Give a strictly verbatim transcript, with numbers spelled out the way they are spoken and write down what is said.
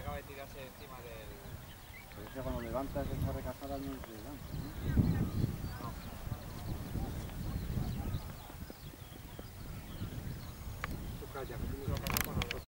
acaba de tirarse encima del... Pero es que cuando levantas esa recajada no es levanta, ¿no?